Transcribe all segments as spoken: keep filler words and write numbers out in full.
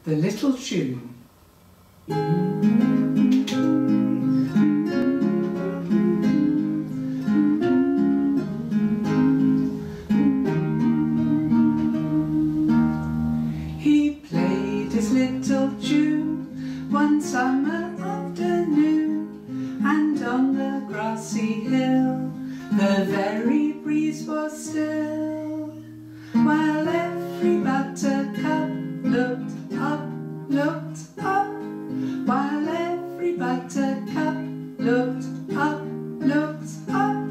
the little tune. He played his little tune one summer afternoon, and on the grassy hill the very breeze was still, while every buttercup looked up, looked up, while every buttercup looked up, looked up.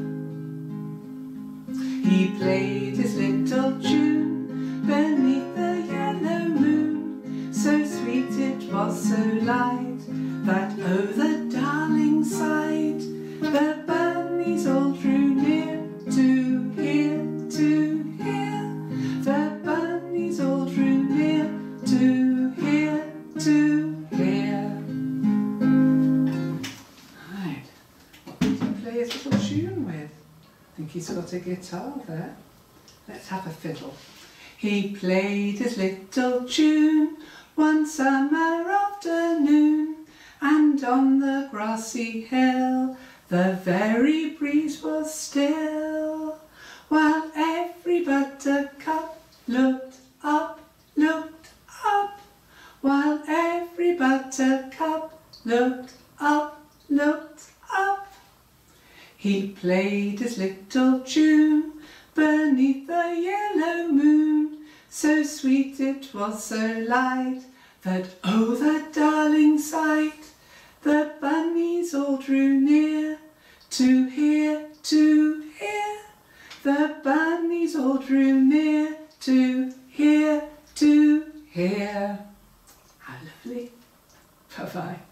He played his little tune beneath the yellow moon, so sweet it was, so light, that oh the darling sight, the bunnies all drew near to hear, to hear, the bunnies all drew near to hear, to hear. Right, what did he play his little tune with? I think he's got a guitar there. Let's have a fiddle. He played his little tune one summer afternoon, and on the grassy hill the very breeze was still, while every buttercup looked up, looked up, while every buttercup looked up, looked up. He played his little tune beneath the yellow moon, so sweet it was, so light, that oh the darling sight, the bunnies all drew near to hear, to hear, the bunnies all drew near to hear, to hear. How lovely. Bye-bye.